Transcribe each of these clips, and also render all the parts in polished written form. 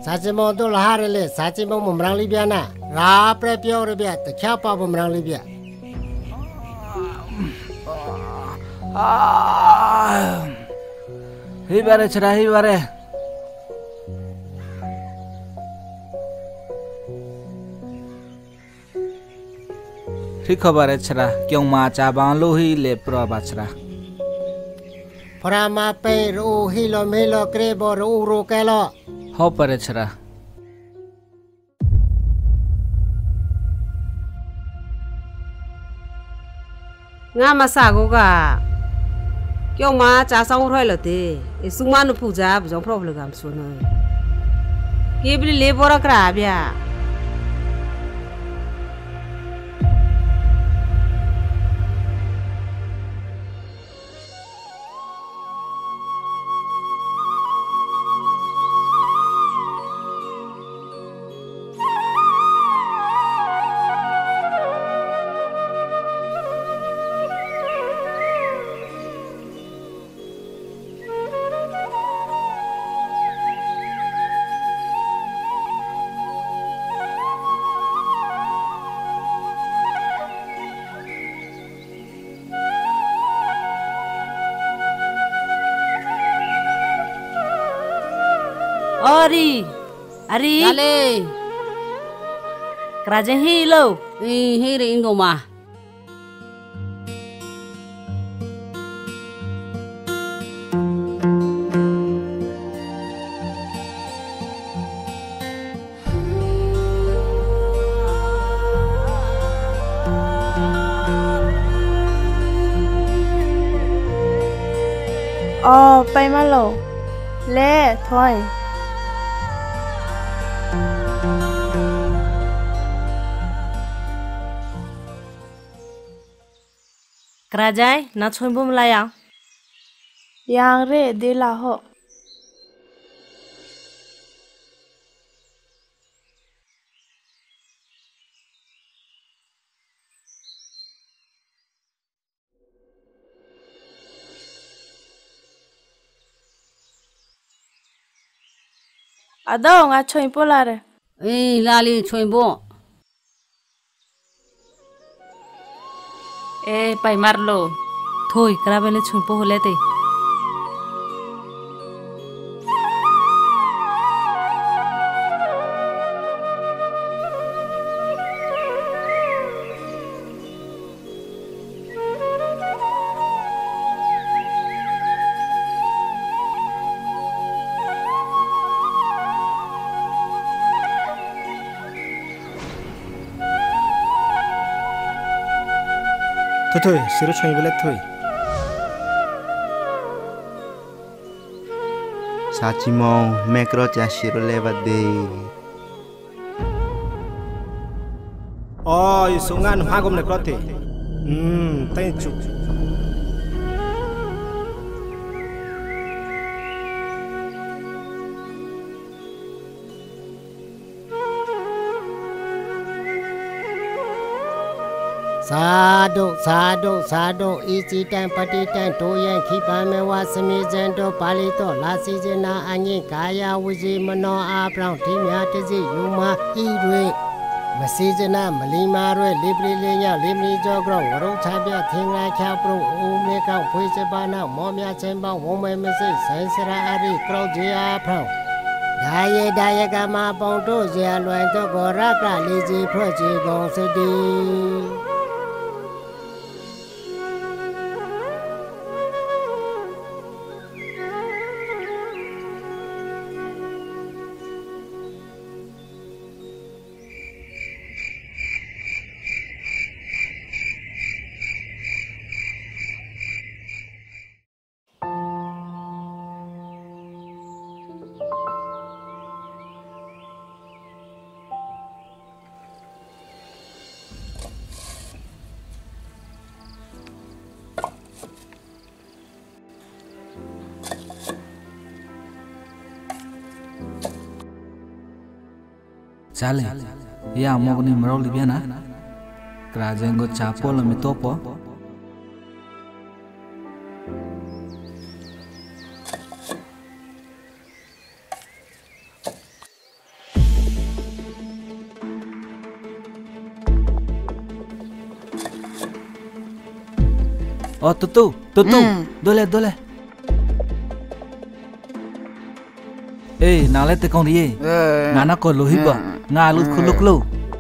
Sachi mo do laharele, sachi mo mumrang libiana. Rapre pio rebia, te kya pa mumrang libia. Hibare chara hibare. ठीक खबर है छरा क्यों माँ चाबां लोही ले प्रो बचरा Prama pe ru hilo melo krebo ru kelo. हो पर छरा nga masago ga kyong ma cha sang roi lo te isuma nu puja bu jong problem gam so no kibli le bora kra bia Ori, Ari, Dale, kerajaan hilo, hiri ingo ma. Oh, pai malo, le, thôi. kerajaan na choi bum layang, Yang re de la ho. Ado nga choi polare. Lali choi bo. Pai marlo. thôi kerabele choi po holete. thôi siro choi bele thôi Sachi mo mekro cha siro lewat de oh isungan hagom ne krote thank you Sado, sado, sado, isi tan pati tan toyan kipame wa semizendo palito la sizena anyi kaya wuji mano aprang timya tizi yuma irwe masizena malima rwe libri linya limni jogro waro chabya thinga kya pro ume ka phuise bana momya chemba wome mese sansara ari krauji aprang daye kama pongto zia luan to gora pra liji proji gong sedi चले या मोगनी मरो लिबिया ना कराजेंगो चापो लमी तोपो Oh tutu, dole. Nale te kong dia. Ngana ko lohi ba, ngalut khuluk lo.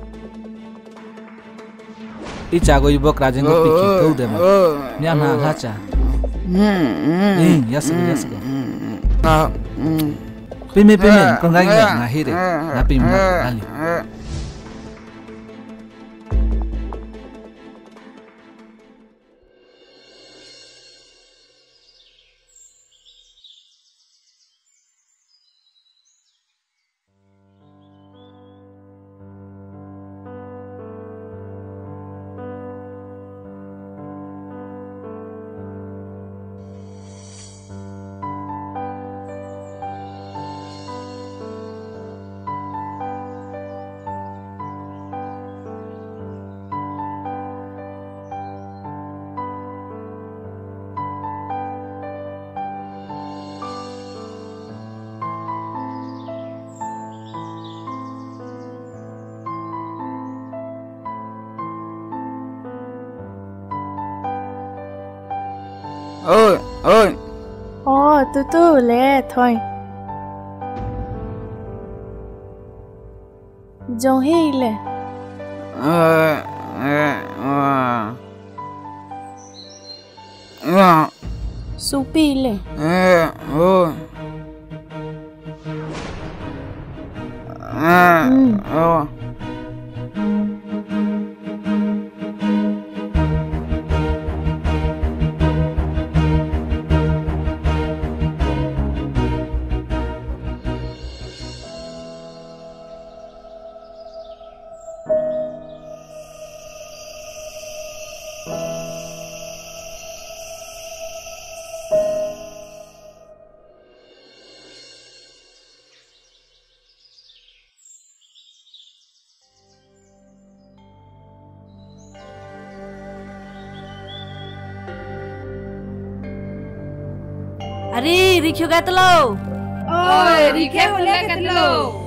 Icha go ibo krajen go piki tu de ma. Nya na hacha. Yes. Pime, kong gai na hire. Na pim na ali. Ôi. Ồ, từ lẹ thôi. Dòng hi lẹ. Supi lẹ. Ari, rikyo katlo. Ôi, rikyo hole katlo.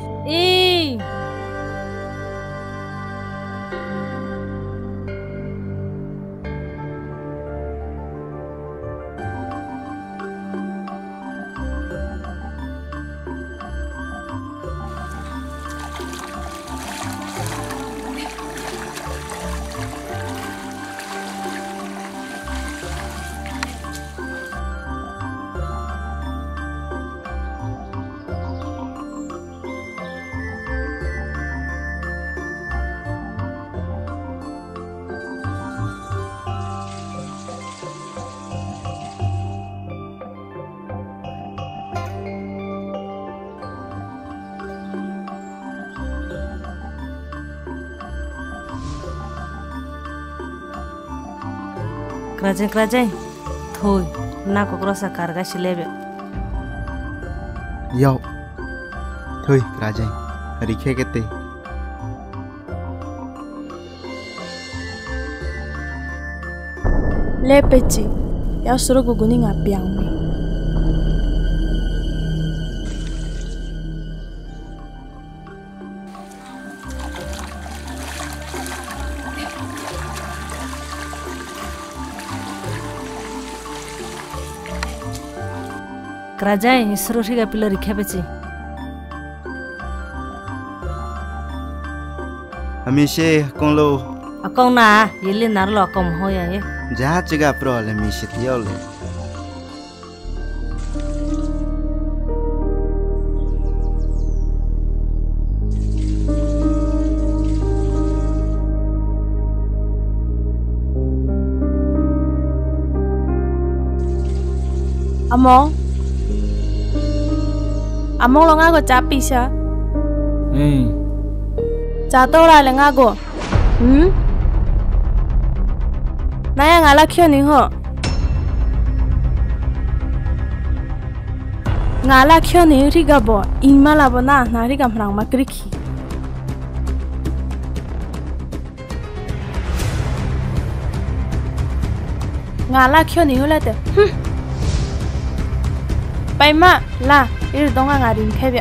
Kerajaan. Thôi, na ko krosa karga silebe. Yo. Thôi, kerajaan. Rikhe kete. Le peci. Ya suruh guguni ngapiang mi. Kerajaan isro riga pila rikhe peci. Hamishe kong lo. Akong na yele narlo akong hoya ye. Jahat juga problem hamishe tiole. Among lo ngago capi sya. Cato lah le ngago. Naya ngala kyo ning ho. Ngala kyo ning riga bo. Imala bo na riga mrang makriki. Ngala kyo ning ho la te. Pai ma la. Iri donga ngarin kebya.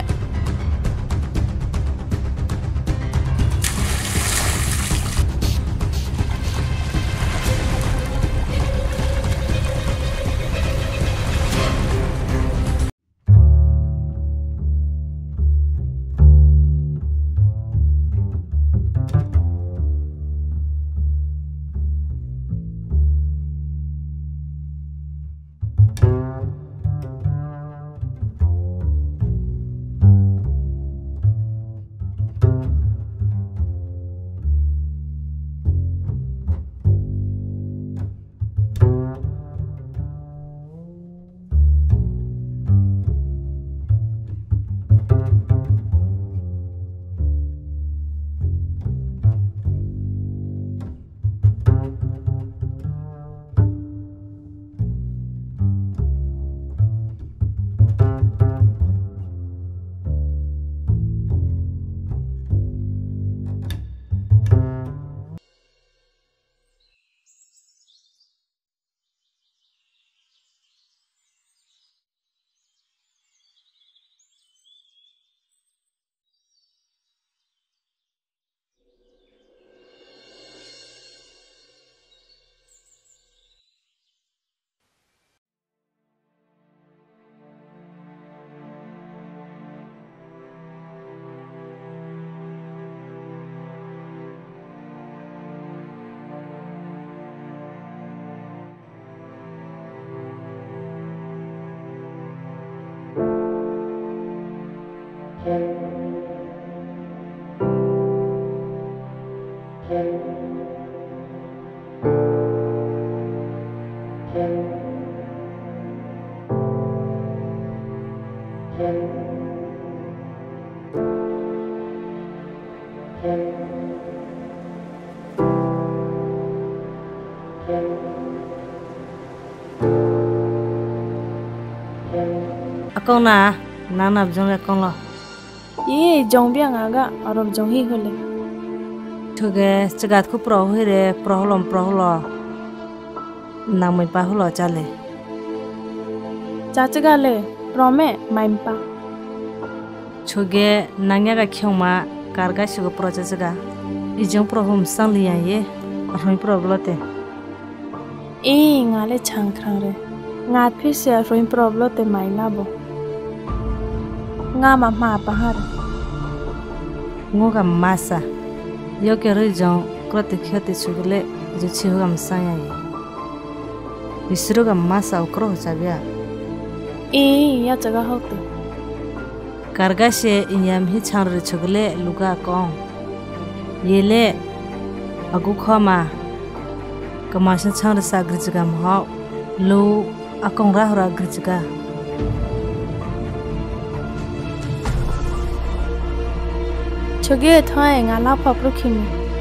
Con na nang nạp trong là con lo Ye jong bia ngaga arom jong hi hole. thuge chagat khu pro he re pro lo nang mai pa holo chale Chachaga le prome maimpa. thuge nangya ga khyoma karga shu pro chaga ijong pro hom sang liya ye arhoi pro blote E ngale changkrang re. Ngat phi se roin problem te maina bo. Nga ma pahar. ngo ga masa yo ke ri jong krote khate chugle je chi ho gam sang ya ye isro ga masa ukro chabya E ya chaga hote. karga se inyam hi chang re chugle luga kong yele agu khoma kamasha chang re sagri chiga ma lo akong ra hora gri chiga Choge thai ngala papro khimi.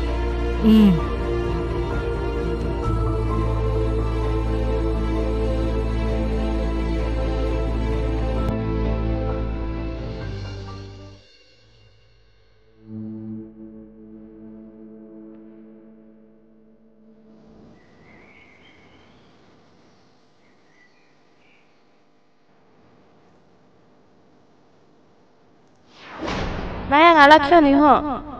Naya ngala kyo ni ho.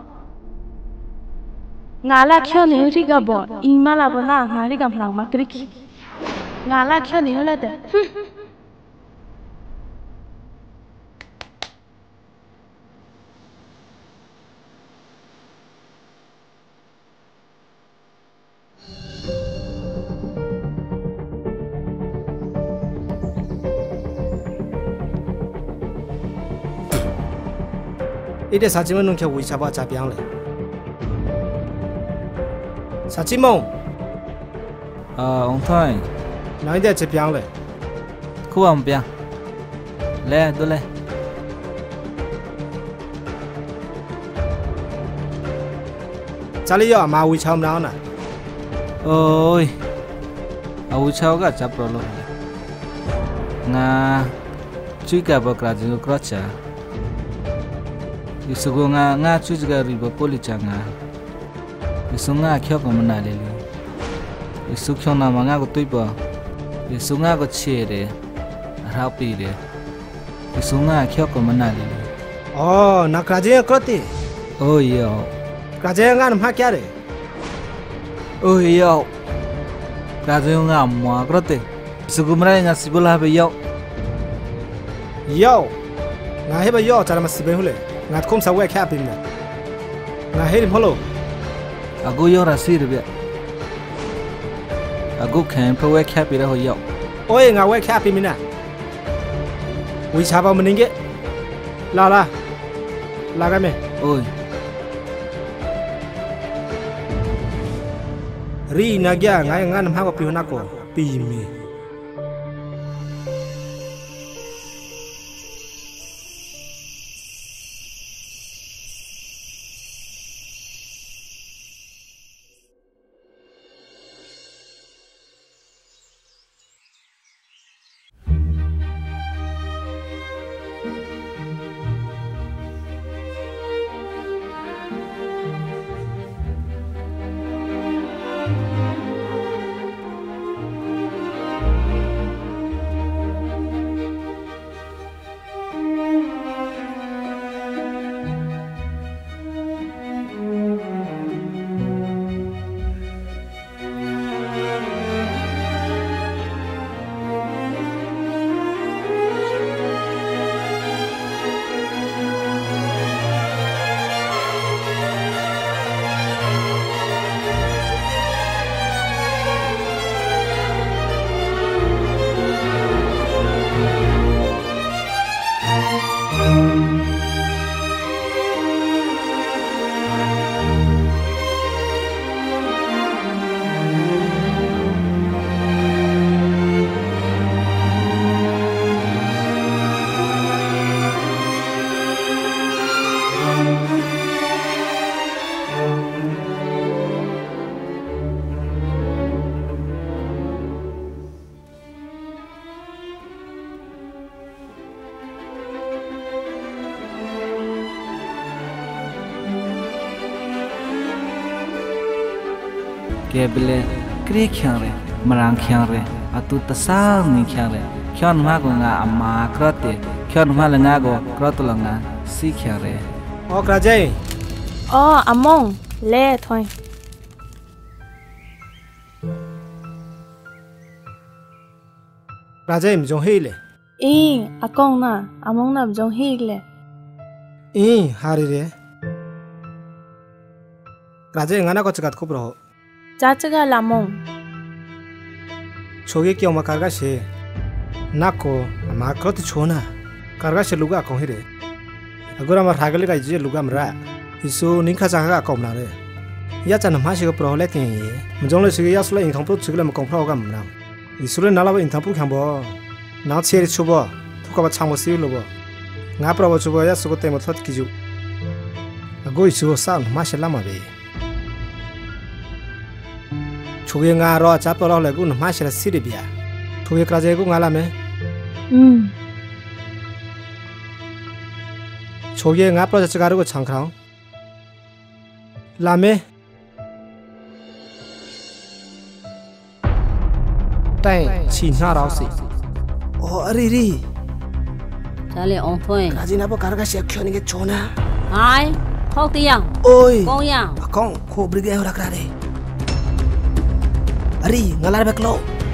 Ngala kyo ni ri ga bo. Imala bo na ngari ga phlang ma kriki. Ngala kyo ni hola de. Ide Sajimon nung kia wui chaba cha biang le. Sajimon, ông thôi nang ide cha biang le. khu ông bia lẹ đôi lẹ Cha li yo ma wui cham nang na. ôi ông cháu cả chắp rồi luôn nga chui cả bậc là chỉ có chả Isugo nga chui cả riba poli changa Isunga kyo ko mana le le Isukyo na nga ko tuiba Isunga ko chere rapi le Isunga kyo ko mana le Oh, na kraje kroti. ôi yo Kraje nga nam ha kya re. ôi yo Kaze nga mo krote Sugumra nga sibula be yo Yo. Nga heba yo cha ma sibe hule. Nga khom sa we kya pim na. Nga herim holo. Ago yo rasir be Ago khen pro we kya pi ra ho yo Oi nga we kya pim na. Wui chaba mninge. La. La ga me. ôi Ri na gya nga nam ha ko pi na ko. Pi mi. bile kre khyang re marang khyang re atu tasang ni khyang re khyang ma ko nga ama krote khyang ma la nga ko krot la nga si khyang re o krajai among le thoi krajai mjong hele akong na among na jong hele hari re krajai ngana ko chagat khubro chachaga lamong choge kyo ma karga she nako ma krot chona karga she luga ko hire agora ma ragale ga je luga mra isu ningkha janga ka komna re ya chan ma she ko pro le tin ye mjong le se ya sula in thong pro chigla ma kong phro ga mra isu le nala ba in thong pro kham bo na che ri chubo thuka ba chang bo si lo bo nga pro bo chubo ya su ko te mo thot ki ju ago isu sa ma she la ma be choge nga ro cha pro le gu ma she la si de bia choge kra je gu nga la me choge nga pro cha ga ru ko chang khang la me tai chi na rao si o ari ri chale ong thoi kaji na bo karga she khyo ni ge chona hai thok ti yang oi kong yang akong ko brige ho rakra re ari ngalar beklo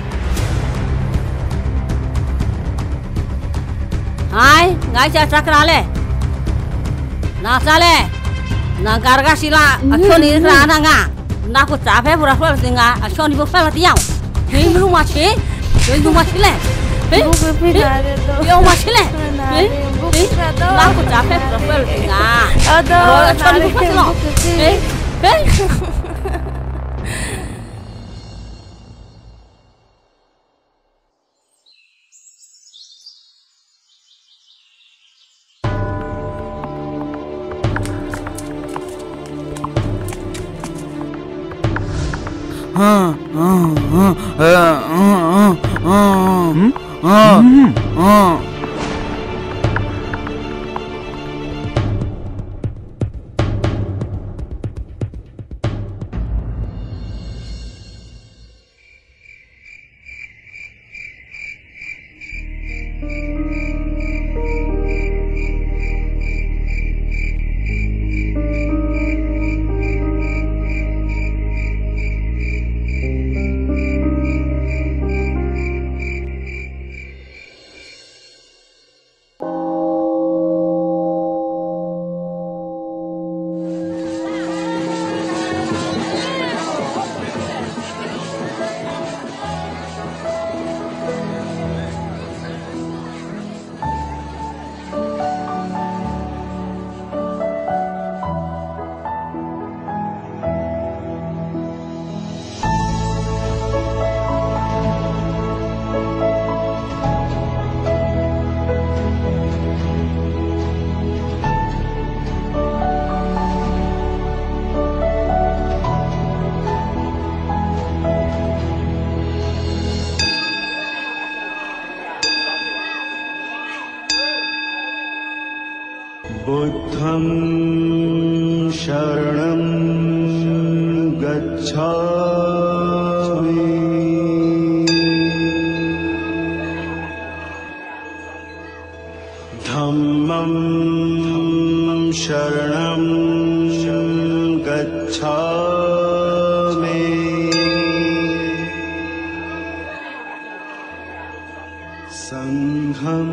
hai ngai cha chakra le na chale na garga sila achoni ra na nga na ko cha phe pura phwa singa achoni bo phwa ti yang hei lu ma che hei lu ma chile hei yo ma chile hei na ko cha phe pura phwa singa achoni bo phwa lo hei hei बुद्धं शरणं गच्छामि धम्मं शरणं गच्छामि संघं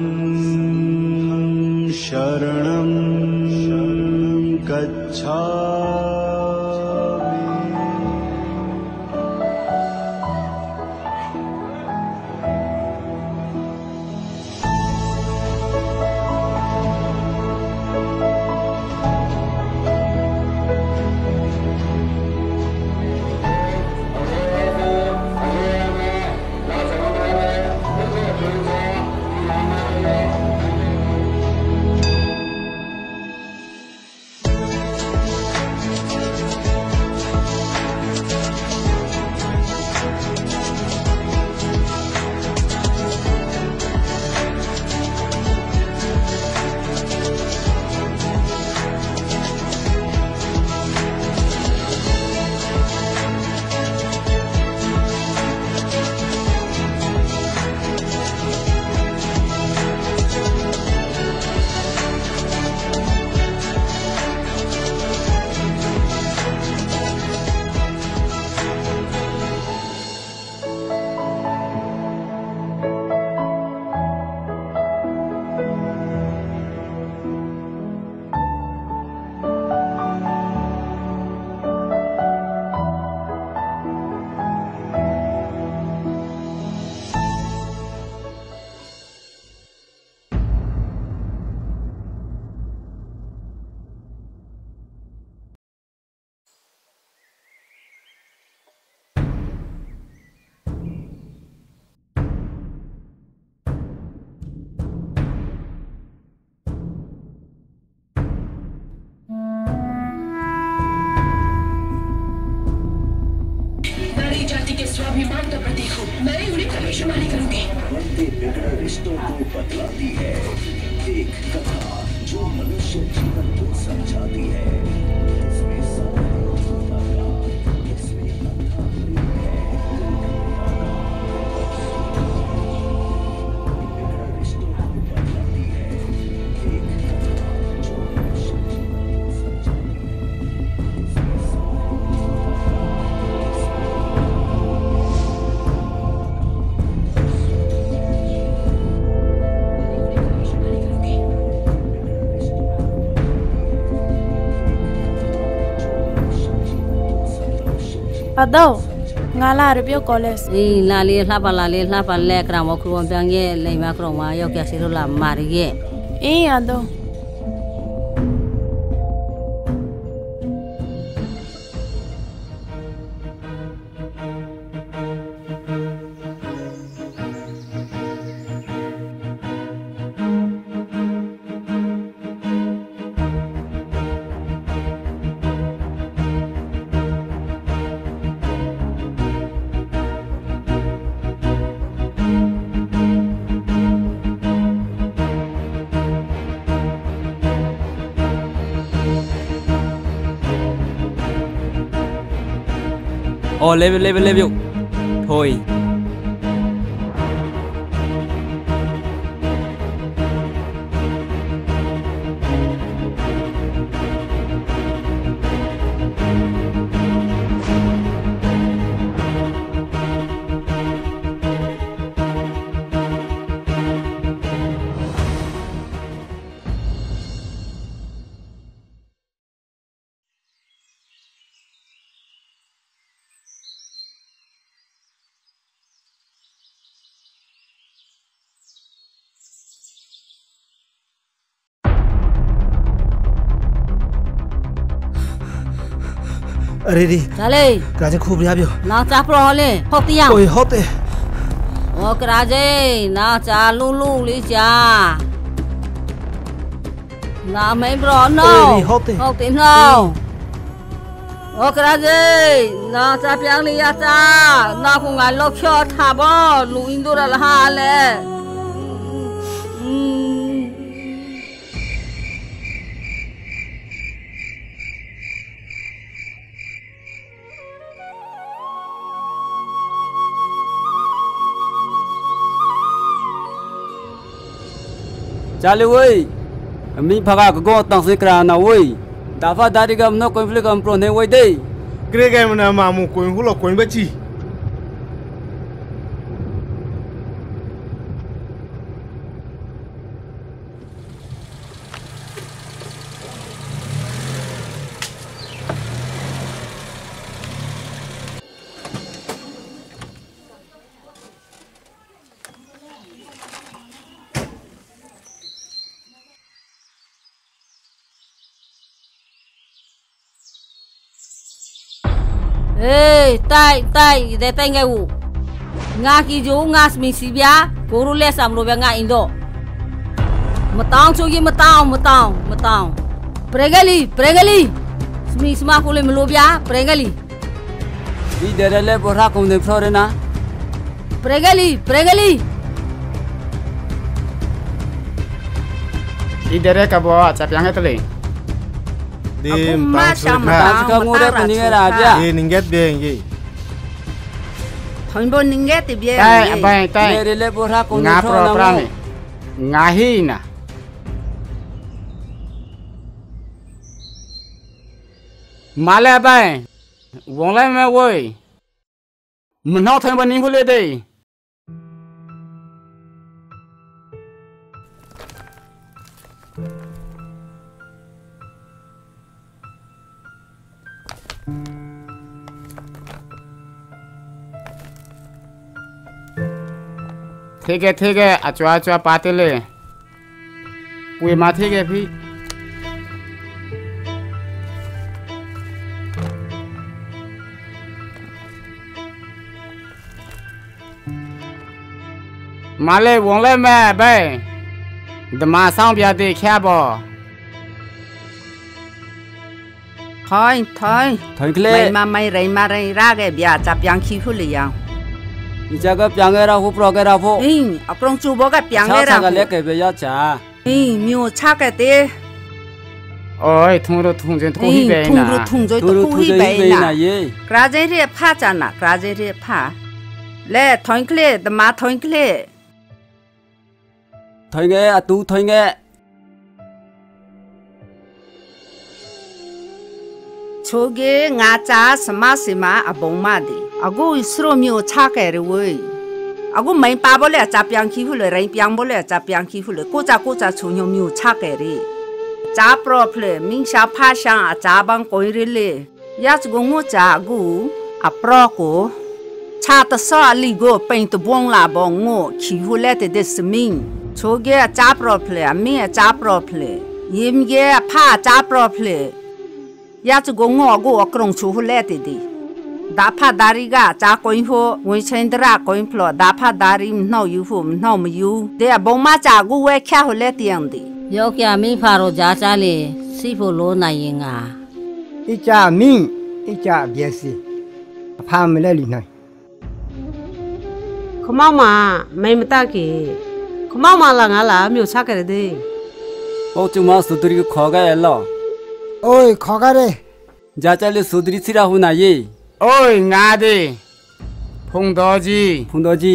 शरणं गच्छामि रिश्तों को बदलाती है, एक कथा जो मनुष्य जीवन को समझाती है। इसमें सौंदर्य का, इसमें अंधा प्रेम है, रिश्तों को बदलाती है, एक कथा जो मनुष्य जीवन को समझाती है। इसमें Padau, ngala rebio college. Lali lapa le kramo kruan bangye le ma kroma yo kya siru la marige. Ado. Oh, level. Thôi. अरे रे चले राजे खूब रिया बियो ना चापरो होले होतिया ओए होते ओ कराजे ना चालू ली जा ना मैं ब्रो नो होते नो ओ कराजे ना चा प्यांग लिया चा ना कुंगा लोक्यो थाबो लु इंदुरा लहाले Chale woi, mi phaga ko tang se kra na woi, dafa dari gam no conflict am pro ne woi dei. Kre ga mana ma mu ko hulo ko ba chi. Tai de tenga u nga ki jo nga smi sibia guru le sam lo nga indo matang chu gi matang pregali smi sma ko le mlo bia pregali Di dere le borha kom de flore na pregali Di dere ka bo cha pyang he tele Dim tang su ka ngore pani ra bia Ye ninget be ngi Thon bon ninget ti bia Tai dere le borha kom de nga flore pro prane nga hi na Male bai wong lai me woi Mno thon bon ning hule dei ठीक है अचवा पाते ले पुए मा ठीक है भी माले वोंले में बे दमा सांग बिया दे क्या बो Thôi, Thôi cái lệ mày mà mày rầy ra cái bia chạp yang khí hút lì yang इजा का प्यांगेरा हो प्रोगेरा हो अपरों चुबो का प्यांगेरा का लेके बे या चा म्यो छा कहते ओए थुंरो थुंजे तो ही बे ना थुंरो थुंजे ना ये क्राजे रे फा जाना क्राजे रे फा ले थोंकले दमा थोंकले थोंगे अतु थोंगे छोगे ngacha sama sima abongma de ago isro myo cha ke re wei ago mai pa bo le cha pyang khi hu le rai pyang bo le cha pyang khi hu le ko cha chu nyo myo cha ke re cha pro phle ming sha pha sha a cha bang koi re le ya chu go ngo cha gu a pro ko cha ta sa li go pain to bong la bong ngo khi hu le de sming छोगे cha pro phle a mi cha pro phle yim ge pha cha pro phle या तो गोंगो अगो अक्रंग छुहु लेते दी दाफा दारी गा चा कोइन हो वइ छेंदरा कोइन फ्लो दाफा दारी नौ युहु नौ मयु दे बोमा चा गु वे ख्या हो लेते यंदी यो क्या मी फारो जा चा ले सिफो लो नायेंगा इचा मी इचा बेसी फा मले ली नाय खमामा मै मता के खमामा लंगा ला म्यो छा करे दे ओ चुमा सुतरी को खगा एलो ओए खगा रे जाचा ले सुदरी सिरा हुना ये ओए ngaदे फुंदोजी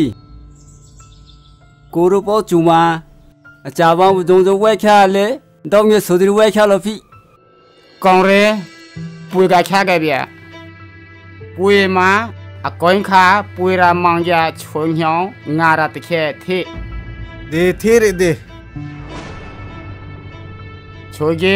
कोरो पो चुमा चावा जों जों वे ख्या ले दम ये सुदरी वे ख्या लो फी कौन रे पुई का ख्या के बिया पुई मा आ कोइन खा पुई रा मांगया छोन्ह्यो ngaरा तखे थे दे थे रे दे छोगे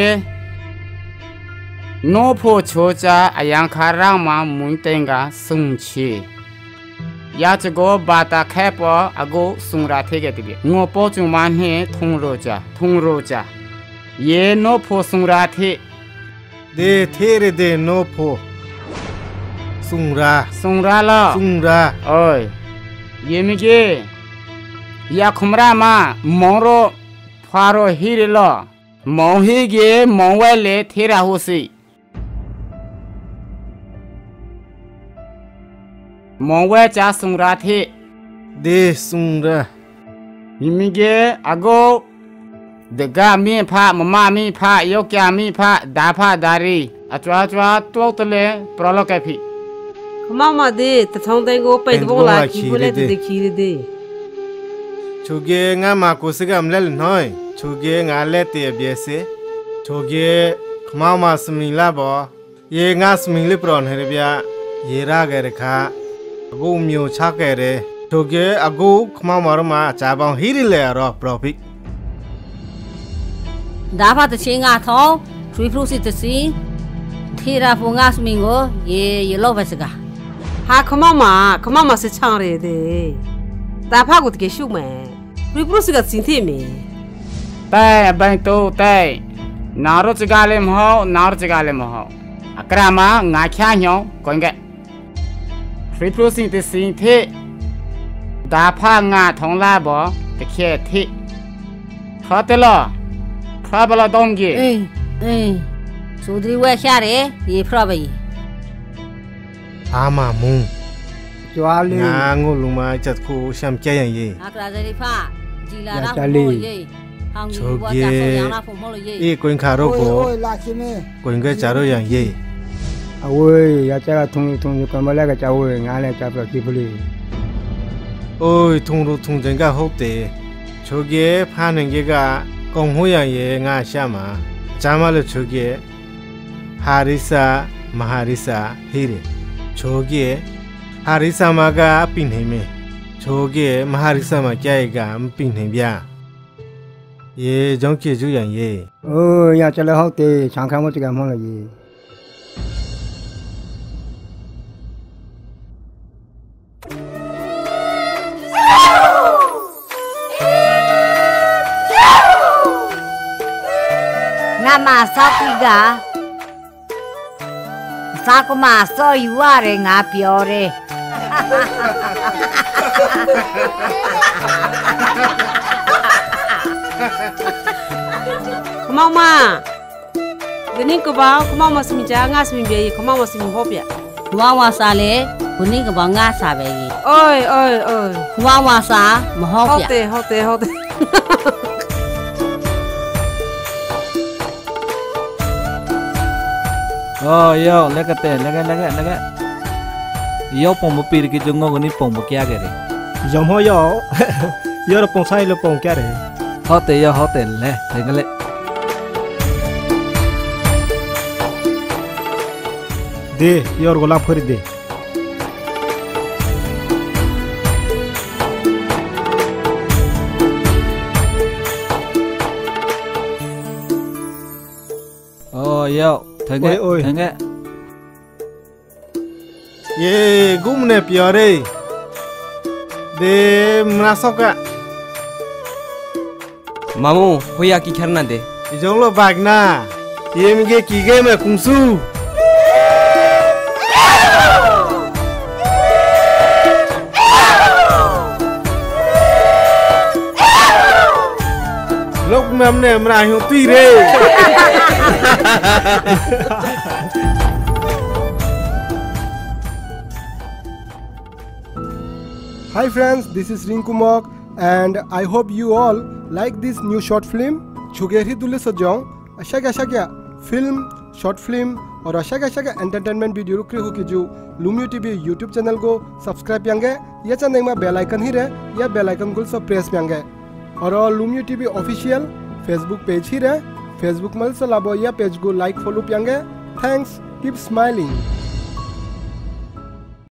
नो फो छोचा अयांग खारा मा मुंतेंगा सुंची या चगो बाता खेप अगो सुंगरा थे के तिबे ngो पो चुमा ने थुंगरोचा ये नो फो सुंगरा थे दे थे रे दे नो फो सुंगरा ला सुंगरा ओए ये मिगे या खुमरा मा मोरो फारो हिरे लो मोही गे मोवेले थेरा होसी मोवे चा सुंगरा थे दे सुंगरा हिमिगे अगो दगा मी फा ममा मी फा यो क्या मी फा दाफा दारी अचवा तो तले प्रलो कैफी खमामा दे तथौं देगो पैदबो ला की बोले दे खीरे दे छोगे nga ma ko sigam lel noi छोगे nga le te biese छोगे खमामा smila bo ye nga smili pron he bya ye ra ge rekha अगो म्यो छा के रे छोगे अगो खमामा रमा चा बां हिरि ले रो प्रॉफिट दाफा त छिंगा थौ थ्री फ्रूसी त सी थेरा फोंगा स्मिंगो ये लो बसगा हा खमामा से छां रे दे दाफा गुत के शु में थ्री फ्रूसी का सिंथे में तै बं तो तै नारो चगाले महो अकरामा ngaख्या ह्यो कोंगे थ्री फ्रूसी त सिंथे दाफा nga थोंला बो तखे थे खतेलो फ्राबला दोंगे सुदरी वे ख्या रे ये फ्राबई आमा मु ज्वाली ngô luma chat khu sham kya yang ye akra jari pha jila ra ho ye hang yu wa cha so yang ra pho mo lo ye e koin kha ro ko ओए लाखी में koin ge cha ro yang ye ओए या चा थुंग को मले का चा ओए ngaले चा पर की फली oi thung ro thung jeng ga hok de choge pha neng ge ga kong ho yang ye nga sha ma cha ma lo choge harisa maharisa hire choge harisa ma ga pin nei me choge maharisa ma kya ye ga pin nei bya ye jong ke ju yang ye ओए या चले होते सांखा मो चगा mo ये ngama sakiga sakuma so yuare nga pyo re खमामा गनी को बा खमामा समी जा nga समी बे खमामा समी हो प्या wa sa le Kuning ke bangga sabegi. Oi oi oi. Wa wasa mahok ya. Hote. Oh yo, leka. Yo pong mo pili ki jungo gani pong mo kya gere. Yom ho yo. Yo lo pong sai lo pong kya re. Hote le, tengale. De, yo golap khori de. Oh yo, tenge. Ye, gumne pyare. De mrasoka. Mamu, hoya ki kharna de. Ijonglo bagna. Ye mige kige me kungsu. Lúc mềm nè mà hiểu tì re. Hi friends, this is Rinku Mok and I hope you all like this new short film. Chugeri dule sajong ashaga film, short film और ashaga entertainment video रुकरे हो कि जो Lumio TV YouTube channel को subscribe यांगे या चंदे में bell icon ही रहे या bell icon को सब press यांगे और Lumio TV official Facebook page ही रहे Facebook मल से लाभो या page को like follow यांगे. Thanks, keep smiling.